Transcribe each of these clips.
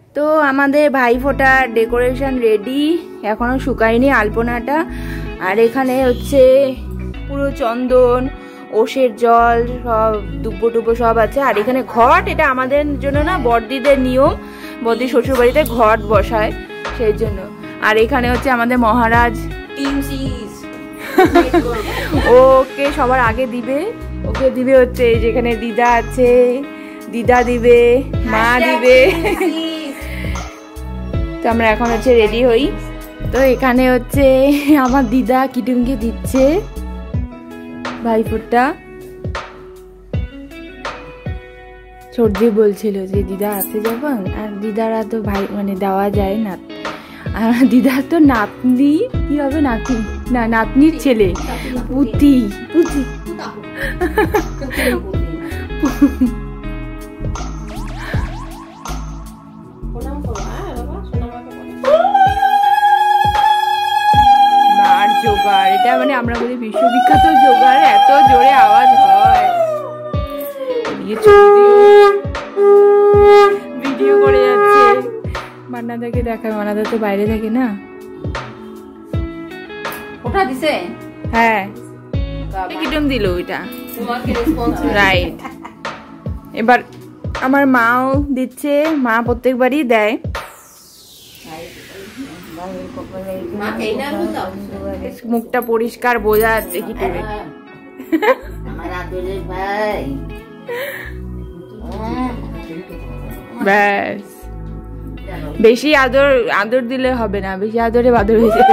তো আমাদের ভাইফোঁটার decoration ready, এখনো শুকায়নি আলপনাটা। আর এখানে হচ্ছে পুরো চন্দন, ওষের জল, সব দুব্বো টুব্বো সব আছে। আর এখানে ঘট, এটা আমাদের জন্য না, বড়দিদের নিয়ম, বড়দি শ্বশুর বাড়িতে ঘট বসায় সেই জন্য। আর এখানে হচ্ছে আমাদের মহারাজ, ওকে সবার আগে দিবে, ওকে দিবে হচ্ছে যেখানে দিদা আছে, দিদা দিবে, মা দিবে। তো আমরা এখন হচ্ছে রেডি হই। তো এখানে হচ্ছে আমার দিদা কিটুমকে দিচ্ছে ভাইফোঁটা। সর্দি বলছিল যে দিদা আছে যখন, আর দিদারা তো ভাই মানে দেওয়া যায় না, আর দিদার তো নাতনি কি হবে, নাতি না নাতনির ছেলে, পুতি পুতি। জোগাড়, এটা মানে আমরা বলি বিশ্ববিখ্যাত জোগাড়, এত জোরে আওয়াজ হয়। ভিডিও করে যাচ্ছে, মান্নাদাকে দেখায়, মান্নাদা তো বাইরে থাকে না। ওটা দিছে, হ্যাঁ কিরকম দিল ওইটা, রাইট। এবার আমার মাও দিচ্ছে, মা প্রত্যেকবারই দেয়। মুখটা পরিষ্কার বোঝা যাচ্ছে কি করে। ব্যাস, বেশি আদর আদর দিলে হবে না, বেশি আদরে বাদর হয়ে যাবে।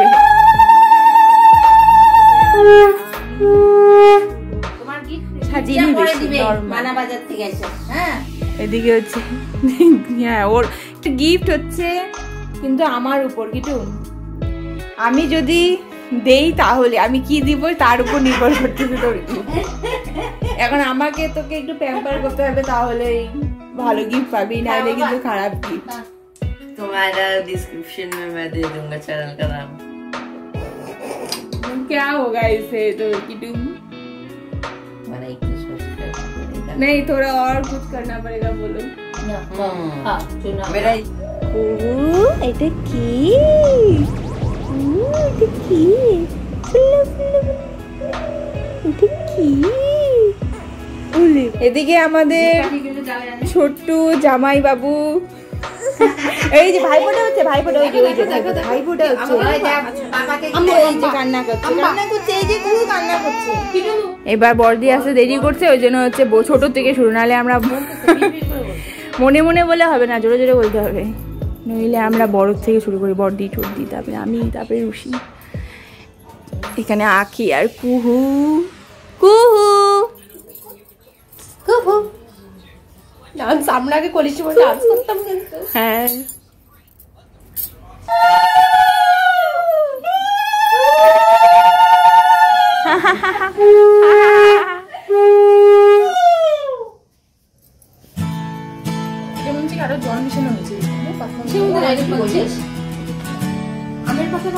এদিকে হচ্ছে হ্যাঁ ওর গিফট হচ্ছে, কিন্তু আমার উপর কিছু, আমি যদি দেই তাহলে আমি কি দিব তার উপর নির্ভর করতেছে তোর গিফট। এখন আমাকে তোকে একটু প্যাম্পার করতে হবে, তাহলেই ভালো গিফট পাবি, নাহলে কিন্তু খারাপ গিফট। तुम्हारा डिस्क्रिप्शन में मैं दे दूंगा चैनल का नाम। क्या होगा इससे तो किटुम? नहीं, थोड़ा और कुछ करना पड़ेगा, बोलो। मेरा এটা কি, এটা কি, এটা কি। এদিকে আমাদের ছোট্ট জামাই বাবু, এই যে ভাইফোঁটা হচ্ছে, ভাইফোঁটা ওই যে ভাইফোঁটা হচ্ছে, এই যে কান্না করছে, কান্না করছে, এই যে খুব কান্না করছে। এবার বড়দি আসতে দেরি করছে, ওই জন্য হচ্ছে ছোট থেকে শুরু, নাহলে আমরা মনে মনে বলে হবে না, জোরে জোরে বলতে হবে, নইলে আমরা বড় থেকে শুরু করি, বড়দি ছোটদি, তারপরে আমি, তারপরে রুশি। এখানে আখি আর কুহু, কুহু কুহু ডান্স, আমরা আগে কলেজ সময় ডান্স করতাম কিন্তু। হ্যাঁ আরো জল মিশানো হয়েছে, আমের পাশে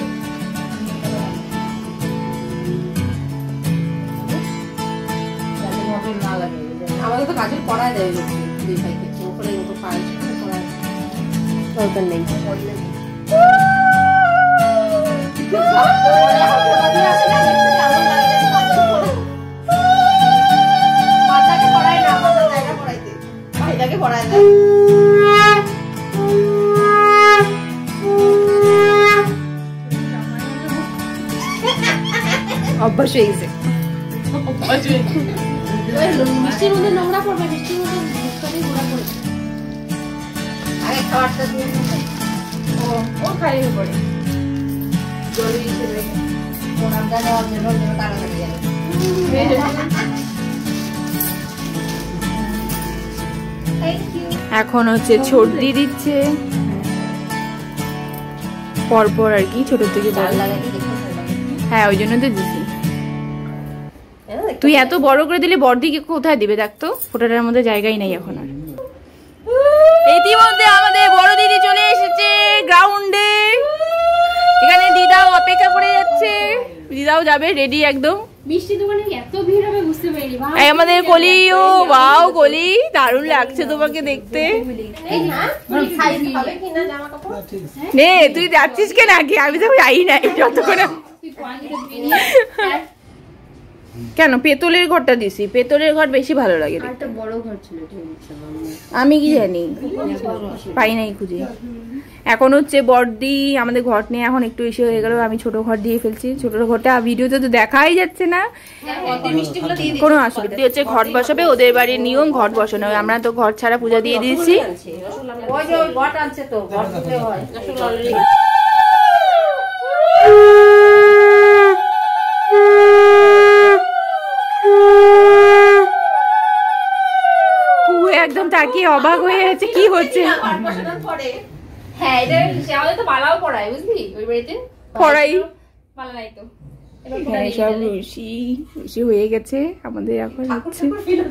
আমাদের তো কাজের পড়ায় দেয় দুই ভাইকে, ওপরে ওপর পায় পড়ায় দরকার নেই। ভাইটাকে পড়ায় দেয়, অভ্যাস হয়ে গেছে, অভ্যাস হয়ে গেছে। মিষ্টির মধ্যে নোংরা পড়বে, মিষ্টির মধ্যে নোংরা পড়বে, আগে খাবারটা দিয়ে ও খাইয়ে পড়ে জল হিসেবে প্রণামটা দেওয়ার জন্য তাড়াতাড়ি গেল। এখন হচ্ছে সর্দি দিচ্ছে পরপর আর কি, ছোট থেকে বড়। হ্যাঁ ওই জন্য তো দিছি। তুই এত বড় করে দিলে বড়দিকে কোথায় দিবে, দেখতো ফোটাটার মধ্যে জায়গাই নেই এখন আর। ইতিমধ্যে আমাদের বড় দিদি চলে এসেছে গ্রাউন্ডে, এখানে দিদাও অপেক্ষা করে যাচ্ছে, দিদাও যাবে রেডি একদম। মিষ্টি দোকানে এত ভিড় হবে বুঝতে পারিনি। এই আমাদের কলিও, ওয়াও কলি দারুণ লাগছে তোমাকে দেখতে। নে তুই যাচ্ছিস কেন আগে? আমি তো যাই না যতক্ষণ। কেন পেতলের ঘরটা দিছি? পেতলের ঘর বেশি ভালো লাগে। একটা বড় ঘর ছিল, আমি কি জানি, পাই নাই খুঁজে। এখন হচ্ছে বড়দি আমাদের ঘর নিয়ে এখন একটু ইস্যু হয়ে গেল, আমি ছোট ঘর দিয়ে ফেলছি। ছোট ঘরটা ভিডিওতে তো দেখাই যাচ্ছে না, কোনো অসুবিধা। হচ্ছে ঘট বসাবে, ওদের বাড়ির নিয়ম ঘট বসানো। আমরা তো ঘর ছাড়া পূজা দিয়ে দিয়েছি। একদম তাকিয়ে অবাক হয়ে আছে, কি হচ্ছে? হ্যাঁ এটা আমাদের তো পালাও পড়ায় বুঝলি, ওই বাড়িতে পড়াই পালা নাই তো। সব রুশি হয়ে গেছে আমাদের। এখন হচ্ছে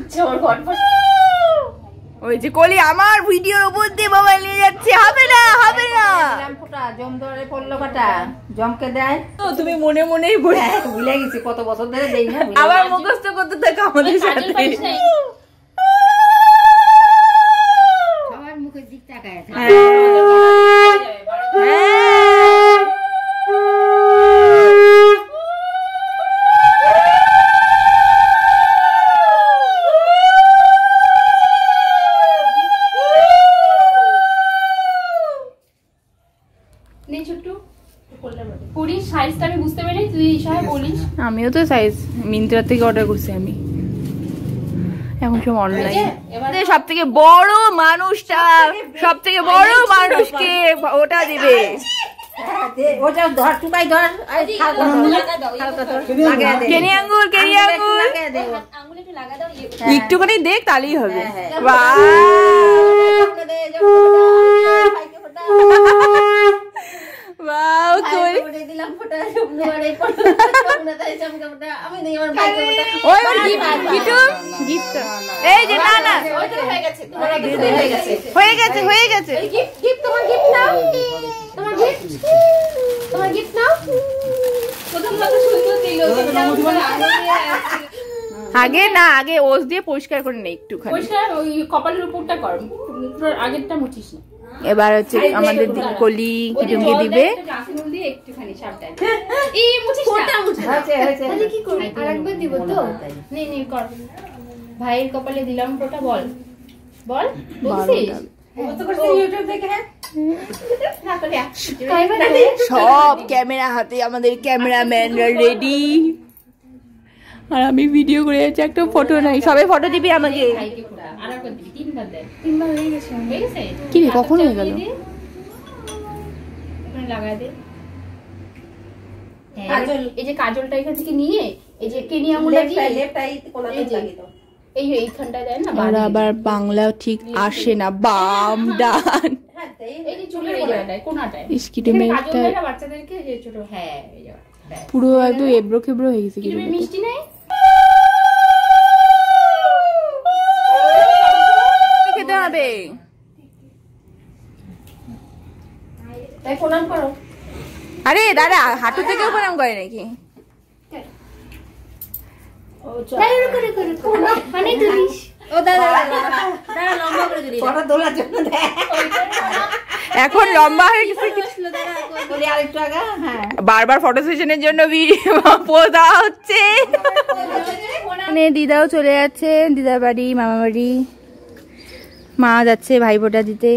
ওই যে কলি আমার ভিডিওর উপর দিয়ে মোবাইল নিয়ে যাচ্ছে। হবে না, হবে না। জমকে দেয় তো তুমি মনে মনেই ভুলে গেছি, কত বছর ধরে দেই না। আবার মুখস্থ করতে থাকো আমাদের সাথে। সবার মুখের দিক তাকায় থাকে। আমিও তো সাইজ মিন্ত্রা থেকে অর্ডার করছি। আমি এখন সব অনলাইন। সব থেকে বড় মানুষটা, সব থেকে বড় মানুষকে ওটা দিবে। একটুখানি দেখ তাহলেই হবে। আগে না, আগে ওস দিয়ে পরিষ্কার করে নে একটুখানি, কপালের উপরটা কর, আগেরটা মুছিস না। এবার হচ্ছে আমাদের কলি কিটুমকে দিবে। ভাইয়ের কপালে দিলাম ফোঁটা। বল বল সব ক্যামেরা হাতে, আমাদের ক্যামেরাম্যানরা রেডি। আর আমি ভিডিও করে যাচ্ছি, একটা ফটো নাই। সবাই ফটো দিবি আমাকে। কি রে, কখন হয়ে গেল? এই যে কাজলটা এখান থেকে নিয়ে এই যে কেনি আঙুলটা দিয়ে এইখানটায় দেয় না। আবার বাংলা ঠিক আসে না, বাম ডান বাচ্চাদেরকে যে ছোট। হ্যাঁ পুরো একদম এবড়ো খেবড়ো হয়ে গেছে। মিষ্টি নেই, খেতে হবে। আরে দাদা হাঁটু থেকেও প্রণাম করে নাকি? এখন লম্বা হয়ে গেছে। বারবার ফটো সেশনের জন্য ভিডিও পোজা হচ্ছে। দিদাও চলে যাচ্ছে দিদার বাড়ি, মামা বাড়ি। মা যাচ্ছে ভাইফোঁটা দিতে।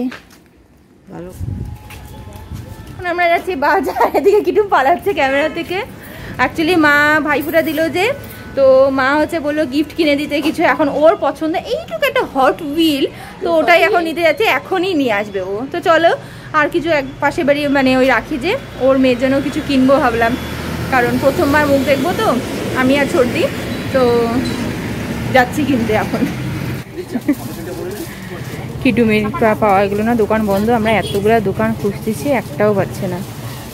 আমরা যাচ্ছি বাজার। এদিকে কিটু পালাচ্ছে ক্যামেরা থেকে। অ্যাকচুয়ালি মা ভাইফোঁটা দিল যে, তো মা হচ্ছে বললো গিফট কিনে দিতে কিছু। এখন ওর পছন্দ এইটুকু একটা হট হুইল, তো ওটাই এখন নিতে যাচ্ছে, এখনই নিয়ে আসবে ও। তো চলো আর কিছু এক পাশে বাড়ি মানে ওই রাখি যে ওর মেয়ের জন্য কিছু কিনবো ভাবলাম, কারণ প্রথমবার মুখ দেখবো তো আমি আর ছোটদি, তো যাচ্ছি কিনতে এখন। কিটুমির পাওয়া গেলো না, দোকান বন্ধ। আমরা এতগুলো দোকান খুঁজতেছি, একটাও পাচ্ছে না।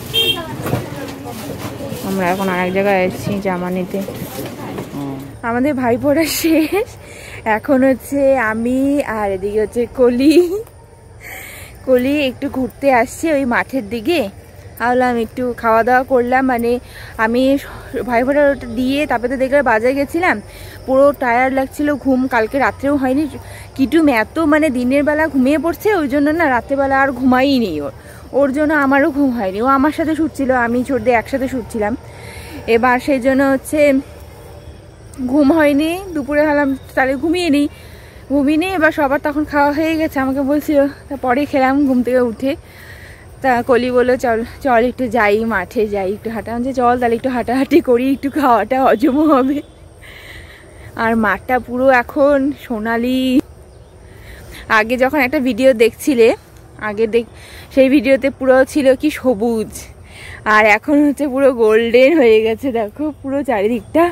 আমরা এখন আরেক জায়গায় এসেছি জামা নিতে। আমাদের ভাইফোঁটা শেষ, এখন হচ্ছে আমি আর এদিকে হচ্ছে কলি একটু ঘুরতে আসছে ওই মাঠের দিকে। ভাবলাম একটু খাওয়া দাওয়া করলাম, মানে আমি ভাইফোঁটার ওটা দিয়ে তারপরে তো দেখলাম বাজারে গেছিলাম, পুরো টায়ার্ড লাগছিল, ঘুম কালকে রাত্রেও হয়নি। কিটুম এত মানে দিনের বেলা ঘুমিয়ে পড়ছে, ওই জন্য না রাত্রেবেলা আর ঘুমাই নেই ওর জন্য আমারও ঘুম হয়নি। ও আমার সাথে শুটছিল, আমি ছোটদের একসাথে শুটছিলাম, এবার সেই জন্য হচ্ছে ঘুম হয়নি। দুপুরে ভাবলাম তাহলে ঘুমিয়ে নিই, এবার সবার তখন খাওয়া হয়ে গেছে, আমাকে বলছিল, তারপরে খেলাম ঘুম থেকে উঠে। তা কলি বললো চল একটু যাই, মাঠে যাই একটু হাঁটা, যে চল তাহলে একটু হাঁটাহাঁটি করি, একটু খাওয়াটা হজম হবে। আর মাঠটা পুরো এখন সোনালি। আগে যখন একটা ভিডিও দেখছিলে সেই ভিডিওতে পুরো ছিল কি সবুজ, আর এখন হচ্ছে পুরো গোল্ডেন হয়ে গেছে, দেখো পুরো চারিদিকটা,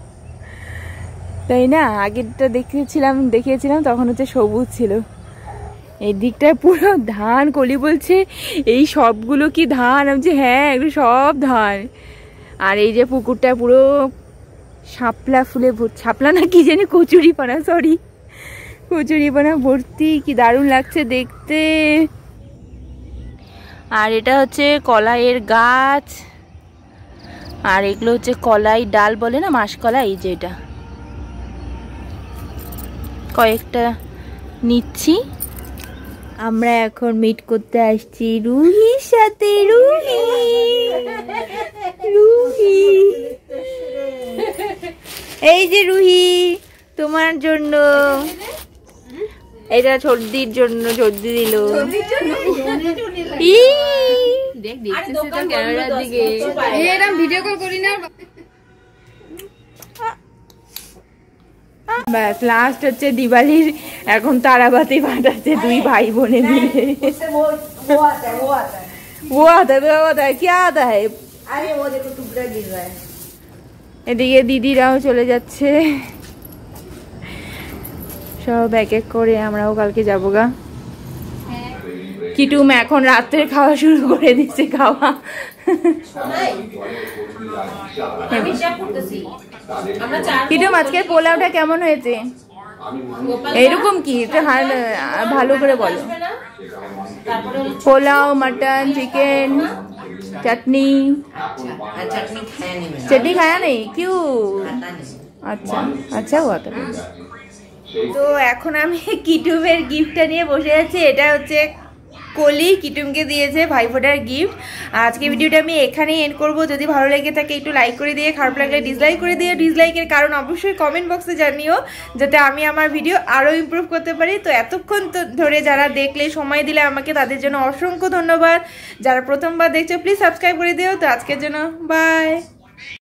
তাই না? আগেরটা দেখিয়েছিলাম তখন হচ্ছে সবুজ ছিল, এই দিকটায় পুরো ধান। কলি বলছে এই সবগুলো কি ধান? আমি বলছি হ্যাঁ এগুলো সব ধান। আর এই যে পুকুরটা পুরো শাপলা ফুলে শাপলা না কি জানি, কচুরিপানা ভর্তি, কি দারুণ লাগছে দেখতে। আর এটা হচ্ছে কলাইয়ের গাছ, আর এগুলো হচ্ছে কলাই ডাল বলে না, মাসকলাই, এই যে এটা কয়েকটা নিচ্ছি। আমরা এখন মিট করতে আসছি রুহির সাথে। রুহি এই যে রুহি তোমার জন্য, এটা সর্দির জন্য সর্দি দিল। ভিডিও কল করি না। ব্যাস লাস্ট হচ্ছে দিওয়ালির এখন তারাবাতি ফাটাচ্ছে দুই ভাই বোনে মিলে। এদিকে দিদিরাও চলে যাচ্ছে সব এক এক করে, আমরাও কালকে যাবো গা। কিটুম এখন রাত্রে খাওয়া শুরু করে দিচ্ছে, খাওয়া। কিটুম আজকে পোলাওটা কেমন হয়েছে? এরকম কি ভালো করে বলো। পোলাও, মাটন, চিকেন, চাটনি। चटनी खाया नहीं क्यों? अच्छा अच्छा हुआ था। তো এখন আমি কিটুমের গিফটটা নিয়ে বসে আছি। এটা হচ্ছে কলি কিটুমকে দিয়েছে ভাইফোঁটার গিফট। আজকে ভিডিওটা আমি এখানেই এন্ড করব। যদি ভালো লেগে থাকে একটু লাইক করে দিয়ে, খারাপ লাগলে ডিসলাইক করে দিয়ে। ডিসলাইকের কারণ অবশ্যই কমেন্ট বক্সে জানিও, যাতে আমি আমার ভিডিও আরও ইমপ্রুভ করতে পারি। তো এতক্ষণ ধরে যারা দেখলে, সময় দিলে আমাকে, তাদের জন্য অসংখ্য ধন্যবাদ। যারা প্রথমবার দেখছো প্লিজ সাবস্ক্রাইব করে দিও। তো আজকের জন্য বাই।